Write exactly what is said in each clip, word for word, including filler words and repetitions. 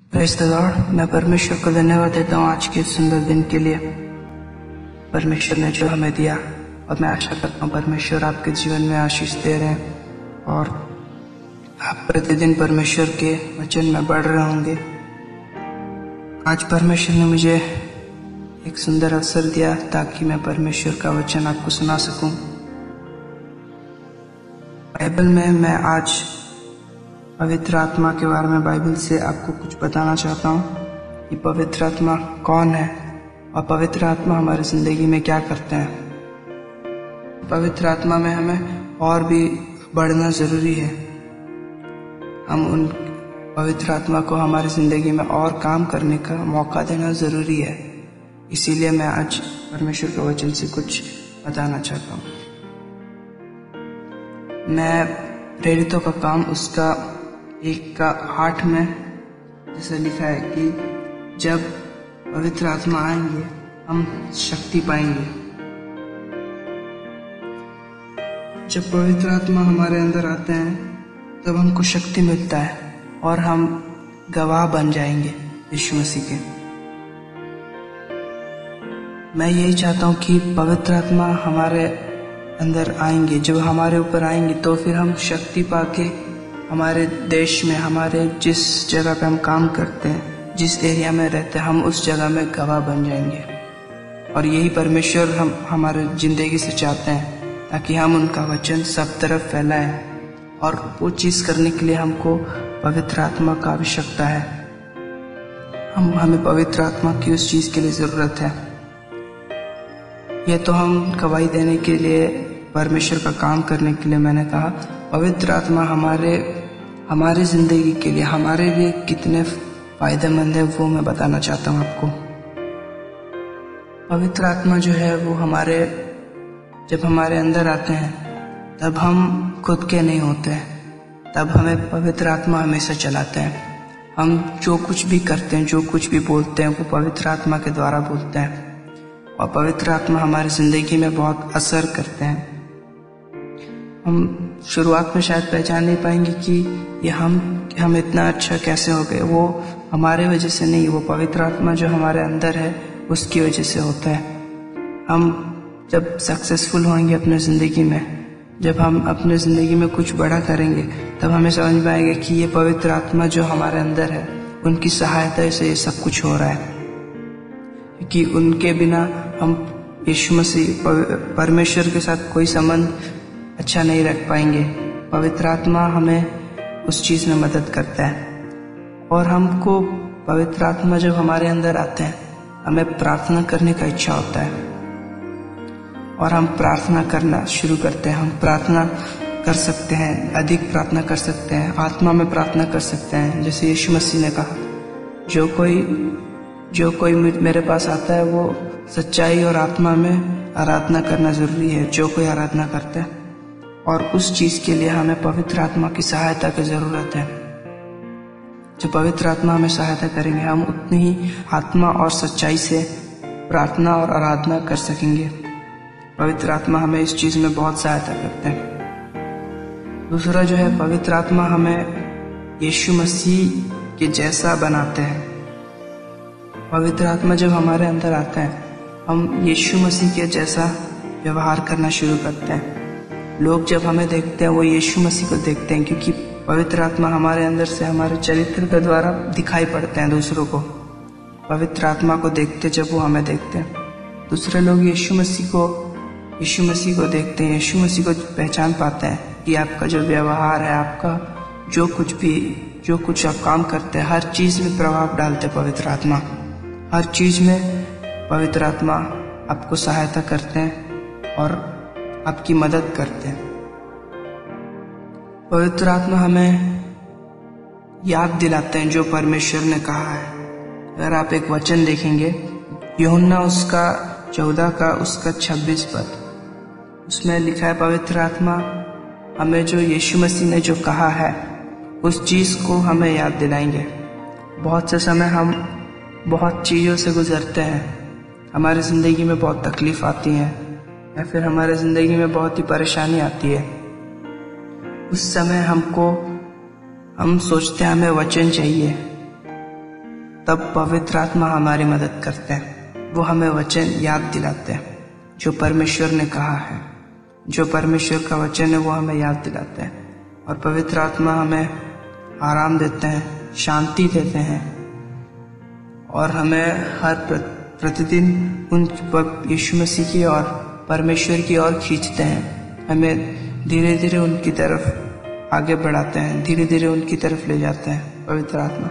Praise the Lord. मैं परमेश्वर को धन्यवाद देता हूँ आज के सुंदर दिन के लिए। परमेश्वर ने जो हमें दिया, और मैं आशा करता हूँ परमेश्वर आपके जीवन में आशीष दे रहे हैं और आप प्रतिदिन परमेश्वर के वचन में बढ़ रहे होंगे। आज परमेश्वर ने मुझे एक सुंदर अवसर दिया ताकि मैं परमेश्वर का वचन आपको सुना सकूं। बाइबल में मैं आज पवित्र आत्मा के बारे में बाइबल से आपको कुछ बताना चाहता हूँ कि पवित्र आत्मा कौन है और पवित्र आत्मा हमारी जिंदगी में क्या करते हैं। पवित्र आत्मा में हमें और भी बढ़ना जरूरी है। हम उन पवित्र आत्मा को हमारी जिंदगी में और काम करने का मौका देना जरूरी है। इसीलिए मैं आज परमेश्वर के वचन से कुछ बताना चाहता हूँ। मैं प्रेरितों का काम उसका एक का आठ में जैसा लिखा है कि जब पवित्र आत्मा आएंगे हम शक्ति पाएंगे। जब पवित्र आत्मा हमारे अंदर आते हैं तब हमको शक्ति मिलता है और हम गवाह बन जाएंगे यीशु मसीह के। मैं यही चाहता हूँ कि पवित्र आत्मा हमारे अंदर आएंगे। जब हमारे ऊपर आएंगे तो फिर हम शक्ति पाके हमारे देश में, हमारे जिस जगह पे हम काम करते हैं, जिस एरिया में रहते हैं, हम उस जगह में गवाह बन जाएंगे। और यही परमेश्वर हम हमारे जिंदगी से चाहते हैं ताकि हम उनका वचन सब तरफ फैलाएं। और वो चीज़ करने के लिए हमको पवित्र आत्मा का आवश्यकता है। हम हमें पवित्र आत्मा की उस चीज़ के लिए ज़रूरत है। यह तो हम गवाही देने के लिए, परमेश्वर का काम करने के लिए मैंने कहा। पवित्र आत्मा हमारे हमारे ज़िंदगी के लिए, हमारे लिए कितने फ़ायदेमंद है वो मैं बताना चाहता हूँ आपको। पवित्र आत्मा जो है वो हमारे जब हमारे अंदर आते हैं तब हम खुद के नहीं होते हैं। तब हमें पवित्र आत्मा हमेशा चलाते हैं। हम जो कुछ भी करते हैं, जो कुछ भी बोलते हैं, वो पवित्र आत्मा के द्वारा बोलते हैं। और पवित्र आत्मा हमारी ज़िंदगी में बहुत असर करते हैं। हम शुरुआत में शायद पहचान नहीं पाएंगे कि ये हम हम इतना अच्छा कैसे हो गए। वो हमारे वजह से नहीं, वो पवित्र आत्मा जो हमारे अंदर है उसकी वजह से होता है। हम जब सक्सेसफुल होंगे अपने ज़िंदगी में, जब हम अपने ज़िंदगी में कुछ बड़ा करेंगे, तब हमें समझ में आएगा कि ये पवित्र आत्मा जो हमारे अंदर है उनकी सहायता से ये सब कुछ हो रहा है। क्योंकि उनके बिना हम यीशु मसीह परमेश्वर के साथ कोई संबंध अच्छा नहीं रख पाएंगे। पवित्र आत्मा हमें उस चीज़ में मदद करता है। और हमको पवित्र आत्मा जब हमारे अंदर आते हैं हमें प्रार्थना करने का इच्छा होता है और हम प्रार्थना करना शुरू करते हैं। हम प्रार्थना कर सकते हैं, अधिक प्रार्थना कर सकते हैं, आत्मा में प्रार्थना कर सकते हैं। जैसे यीशु मसीह ने कहा, जो कोई जो कोई मेरे पास आता है वो सच्चाई और आत्मा में आराधना करना जरूरी है। जो कोई आराधना करता है, और उस चीज़ के लिए हमें पवित्र आत्मा की सहायता की ज़रूरत है। जो पवित्र आत्मा हमें सहायता करेंगे हम उतनी ही आत्मा और सच्चाई से प्रार्थना और आराधना कर सकेंगे। पवित्र आत्मा हमें इस चीज़ में बहुत सहायता करते हैं। दूसरा जो है, पवित्र आत्मा हमें यीशु मसीह के जैसा बनाते हैं। पवित्र आत्मा जब हमारे अंदर आता है हम यीशु मसीह के जैसा व्यवहार करना शुरू करते हैं। लोग जब हमें देखते हैं वो यीशु मसीह को देखते हैं, क्योंकि पवित्र आत्मा हमारे अंदर से हमारे चरित्र के द्वारा दिखाई पड़ते हैं दूसरों को। पवित्र आत्मा को देखते जब वो हमें देखते हैं, दूसरे लोग यीशु मसीह को यीशु मसीह को देखते हैं, यीशु मसीह को पहचान पाते हैं कि आपका जो व्यवहार है, आपका जो कुछ भी जो कुछ आप काम करते हैं, हर चीज़ में प्रभाव डालते पवित्र आत्मा। हर चीज़ में पवित्र आत्मा आपको सहायता करते हैं और आपकी मदद करते हैं। पवित्र आत्मा हमें याद दिलाते हैं जो परमेश्वर ने कहा है। अगर आप एक वचन देखेंगे, यूहन्ना उसका चौदह का उसका छब्बीस पद, उसमें लिखा है पवित्र आत्मा हमें जो यीशु मसीह ने जो कहा है उस चीज़ को हमें याद दिलाएंगे। बहुत से समय हम बहुत चीज़ों से गुजरते हैं, हमारी ज़िंदगी में बहुत तकलीफ़ आती है या फिर हमारे ज़िंदगी में बहुत ही परेशानी आती है। उस समय हमको हम सोचते हैं हमें वचन चाहिए, तब पवित्र आत्मा हमारी मदद करते हैं। वो हमें वचन याद दिलाते हैं जो परमेश्वर ने कहा है, जो परमेश्वर का वचन है वो हमें याद दिलाते हैं। और पवित्र आत्मा हमें आराम देते हैं, शांति देते हैं और हमें हर प्रतिदिन उन यीशु मसीह की और परमेश्वर की ओर खींचते हैं। हमें धीरे धीरे उनकी तरफ आगे बढ़ाते हैं, धीरे धीरे उनकी तरफ ले जाते हैं पवित्र आत्मा।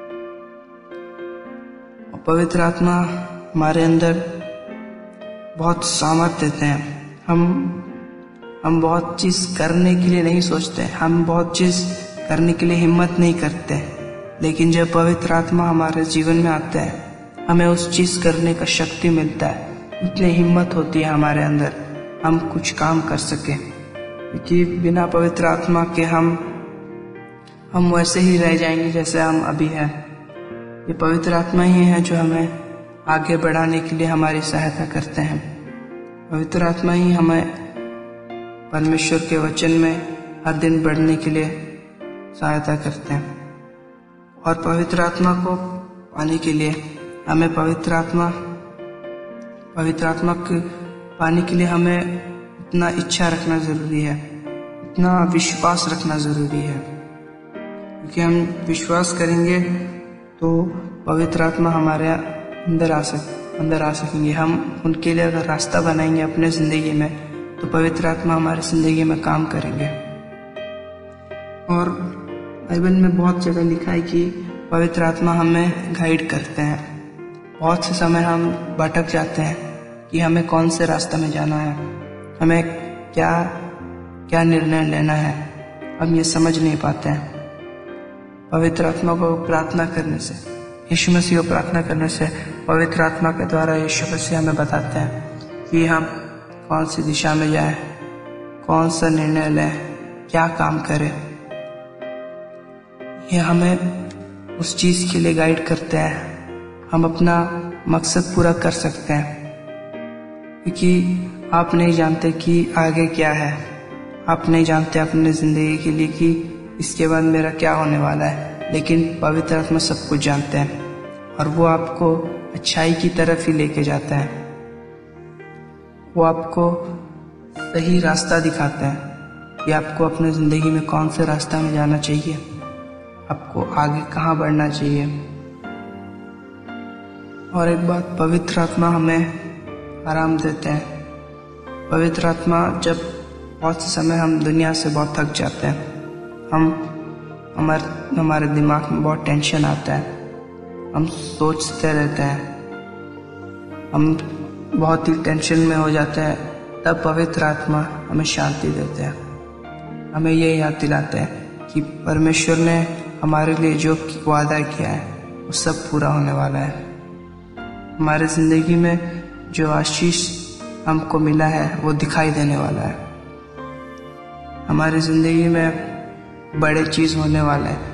और पवित्र आत्मा हमारे अंदर बहुत सामर्थ्य देते हैं। हम हम बहुत चीज़ करने के लिए नहीं सोचते, हम बहुत चीज़ करने के लिए हिम्मत नहीं करते, लेकिन जब पवित्र आत्मा हमारे जीवन में आता है हमें उस चीज़ करने का शक्ति मिलता है, इतनी हिम्मत होती है हमारे अंदर हम कुछ काम कर सके। क्योंकि बिना पवित्र आत्मा के हम हम वैसे ही रह जाएंगे जैसे हम अभी हैं। ये पवित्र आत्मा ही है जो हमें आगे बढ़ाने के लिए हमारी सहायता करते हैं। पवित्र आत्मा ही हमें परमेश्वर के वचन में हर दिन बढ़ने के लिए सहायता करते हैं। और पवित्र आत्मा को पाने के लिए हमें पवित्र आत्मा पवित्र आत्मा के पाने के लिए हमें इतना इच्छा रखना ज़रूरी है, इतना विश्वास रखना ज़रूरी है। क्योंकि हम विश्वास करेंगे तो पवित्र आत्मा हमारे अंदर आ सक अंदर आ सकेंगे। हम उनके लिए अगर रास्ता बनाएंगे अपने ज़िंदगी में तो पवित्र आत्मा हमारी ज़िंदगी में काम करेंगे। और बाइबल में बहुत जगह लिखा है कि पवित्र आत्मा हमें गाइड करते हैं। बहुत से समय हम भटक जाते हैं कि हमें कौन से रास्ते में जाना है, हमें क्या क्या निर्णय लेना है, हम ये समझ नहीं पाते हैं। पवित्र आत्मा को प्रार्थना करने से, यीशु मसीह को प्रार्थना करने से पवित्र आत्मा के द्वारा यीशु मसीह हमें बताते हैं कि हम कौन सी दिशा में जाएं, कौन सा निर्णय लें, क्या काम करें। ये हमें उस चीज़ के लिए गाइड करते हैं, हम अपना मकसद पूरा कर सकते हैं। क्योंकि आप नहीं जानते कि आगे क्या है, आप नहीं जानते अपने ज़िंदगी के लिए कि इसके बाद मेरा क्या होने वाला है, लेकिन पवित्र आत्मा सब कुछ जानते हैं और वो आपको अच्छाई की तरफ ही लेके जाता है। वो आपको सही रास्ता दिखाते हैं कि आपको अपने ज़िंदगी में कौन से रास्ता में जाना चाहिए, आपको आगे कहाँ बढ़ना चाहिए। और एक बात, पवित्र आत्मा हमें आराम देते हैं। पवित्र आत्मा जब बहुत से समय हम दुनिया से बहुत थक जाते हैं, हम हमारे हमारे दिमाग में बहुत टेंशन आता है, हम सोचते रहते हैं, हम बहुत ही टेंशन में हो जाते हैं, तब पवित्र आत्मा हमें शांति देते हैं। हमें ये याद दिलाते हैं कि परमेश्वर ने हमारे लिए जो वादा किया है वो सब पूरा होने वाला है। हमारे ज़िंदगी में जो आशीष हमको मिला है वो दिखाई देने वाला है। हमारी ज़िंदगी में बड़े चीज़ होने वाले हैं।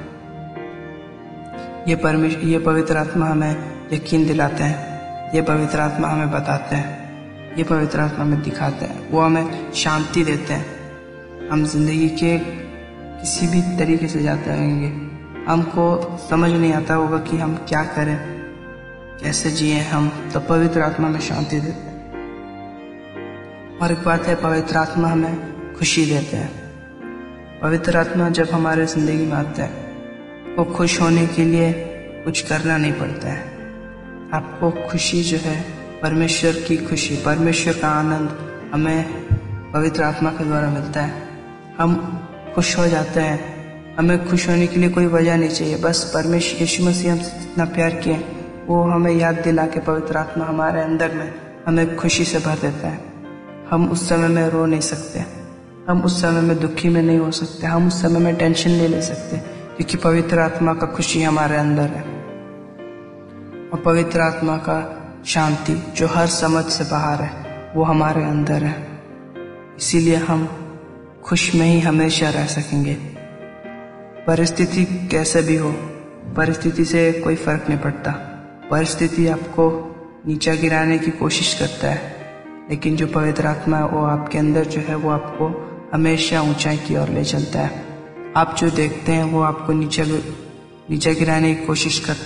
ये परमेश्वर ये पवित्र आत्मा हमें यकीन दिलाते हैं, ये पवित्र आत्मा हमें बताते हैं, ये पवित्र आत्मा हमें दिखाते हैं, वो हमें शांति देते हैं। हम जिंदगी के किसी भी तरीके से जाते रहेंगे, हमको समझ नहीं आता होगा कि हम क्या करें, कैसे जिए हम, तो पवित्र आत्मा में शांति देते हैं। और एक बात है, पवित्र आत्मा हमें खुशी देते हैं। पवित्र आत्मा जब हमारे ज़िंदगी में आता है, वो खुश होने के लिए कुछ करना नहीं पड़ता है। आपको खुशी जो है, परमेश्वर की खुशी, परमेश्वर का आनंद हमें पवित्र आत्मा के द्वारा मिलता है। हम खुश हो जाते हैं। हमें खुश होने के लिए कोई वजह नहीं चाहिए, बस परमेश्वर यीशु मसीह हमसे जितना प्यार किए वो हमें याद दिला के पवित्र आत्मा हमारे अंदर में हमें खुशी से भर देता है। हम उस समय में रो नहीं सकते, हम उस समय में दुखी में नहीं हो सकते, हम उस समय में टेंशन नहीं ले सकते, क्योंकि पवित्र आत्मा का खुशी हमारे अंदर है। और पवित्र आत्मा का शांति जो हर समझ से बाहर है वो हमारे अंदर है। इसीलिए हम खुश में ही हमेशा रह सकेंगे। परिस्थिति कैसे भी हो, परिस्थिति से कोई फर्क नहीं पड़ता। परिस्थिति आपको नीचा गिराने की कोशिश करता है, लेकिन जो पवित्र आत्मा है वो आपके अंदर जो है वो आपको हमेशा ऊंचाई की ओर ले चलता है। आप जो देखते हैं वो आपको नीचे नीचे गिराने की कोशिश करते हैं,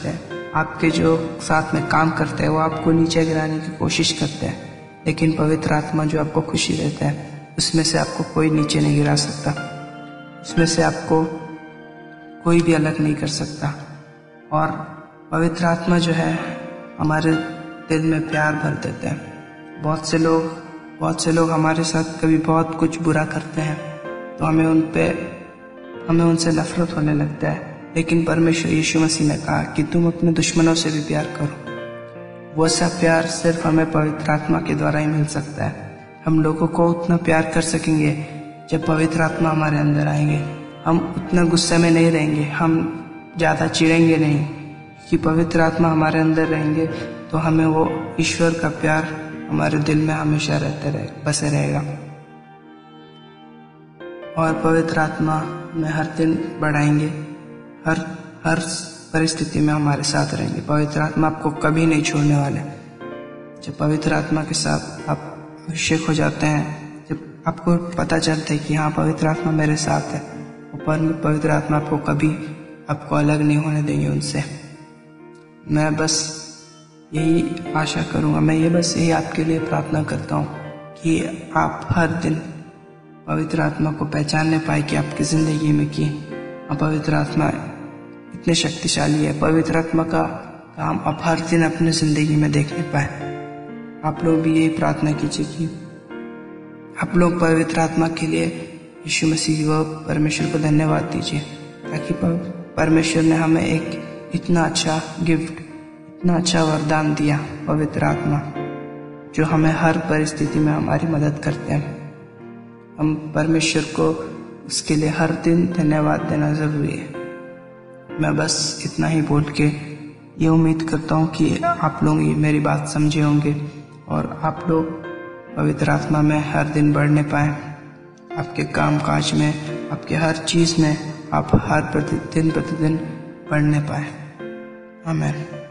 आपके जो साथ में काम करते हैं वो आपको नीचे गिराने की कोशिश करते हैं, लेकिन पवित्र आत्मा जो आपको खुशी देता है उसमें से आपको कोई नीचे नहीं गिरा सकता, उसमें से आपको कोई भी अलग नहीं कर सकता। और पवित्र आत्मा जो है हमारे दिल में प्यार भर देते हैं। बहुत से लोग बहुत से लोग हमारे साथ कभी बहुत कुछ बुरा करते हैं तो हमें उन पे हमें उनसे नफरत होने लगता है, लेकिन परमेश्वर यीशु मसीह ने कहा कि तुम अपने दुश्मनों से भी प्यार करो। वो सब प्यार सिर्फ हमें पवित्र आत्मा के द्वारा ही मिल सकता है। हम लोगों को उतना प्यार कर सकेंगे जब पवित्र आत्मा हमारे अंदर आएंगे। हम उतना गुस्से में नहीं रहेंगे, हम ज़्यादा चिढ़ेंगे नहीं, कि पवित्र आत्मा हमारे अंदर रहेंगे तो हमें वो ईश्वर का प्यार हमारे दिल में हमेशा रहते रहे बसे रहेगा। और पवित्र आत्मा में हर दिन बढ़ाएंगे, हर हर परिस्थिति में हमारे साथ रहेंगे। पवित्र आत्मा आपको कभी नहीं छोड़ने वाले। जब पवित्र आत्मा के साथ आप अभिषेक हो जाते हैं, जब आपको पता चलता है कि हाँ पवित्र आत्मा मेरे साथ है, ऊपर पवित्र आत्मा आपको कभी आपको अलग नहीं होने देंगे उनसे। मैं बस यही आशा करूँगा, मैं ये बस यही आपके लिए प्रार्थना करता हूँ कि आप हर दिन पवित्र आत्मा को पहचानने पाए कि आपकी ज़िंदगी में कि पवित्र आत्मा इतने शक्तिशाली है। पवित्र आत्मा का काम आप हर दिन अपने ज़िंदगी में देखने पाए। आप लोग भी यही प्रार्थना कीजिए कि आप लोग पवित्र आत्मा के लिए यीशु मसीह व परमेश्वर को धन्यवाद दीजिए, ताकि परमेश्वर ने हमें एक इतना अच्छा गिफ्ट, इतना अच्छा वरदान दिया, पवित्र आत्मा, जो हमें हर परिस्थिति में हमारी मदद करते हैं। हम परमेश्वर को उसके लिए हर दिन धन्यवाद देना ज़रूरी है। मैं बस इतना ही बोल के ये उम्मीद करता हूँ कि आप लोग मेरी बात समझे होंगे और आप लोग पवित्र आत्मा में हर दिन बढ़ने पाएँ। आपके काम काज में, आपके हर चीज़ में आप हर प्रतिदिन प्रतिदिन बढ़ने पाएँ। आमीन।